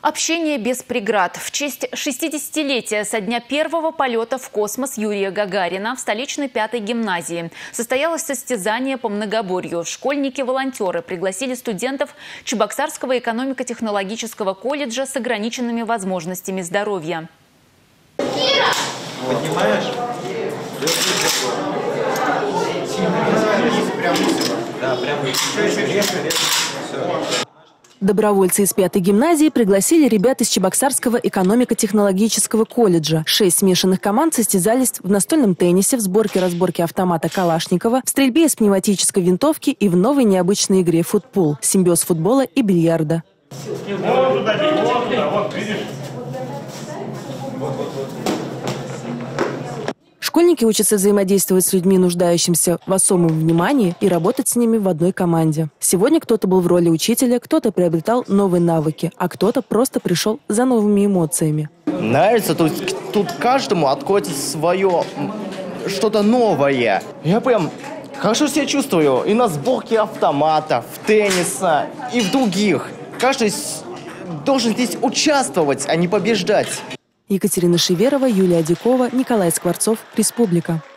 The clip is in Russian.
Общение без преград. В честь 60-летия со дня первого полета в космос Юрия Гагарина в столичной 5-й гимназии состоялось состязание по многоборью. Школьники-волонтеры пригласили студентов Чебоксарского экономико-технологического колледжа с ограниченными возможностями здоровья. Поднимаешь? Да, прямо. Добровольцы из 5-й гимназии пригласили ребят из Чебоксарского экономико-технологического колледжа. 6 смешанных команд состязались в настольном теннисе, в сборке-разборке автомата Калашникова, в стрельбе из пневматической винтовки и в новой необычной игре футбол, симбиоз футбола и бильярда. Школьники учатся взаимодействовать с людьми, нуждающимися в особом внимании, и работать с ними в одной команде. Сегодня кто-то был в роли учителя, кто-то приобретал новые навыки, а кто-то просто пришел за новыми эмоциями. Нравится, то есть тут каждому откроется свое что-то новое. Я прям хорошо себя чувствую и на сборке автоматов, тенниса и в других. Каждый должен здесь участвовать, а не побеждать. Екатерина Шеверова, Юлия Дикова, Николай Скворцов, Республика.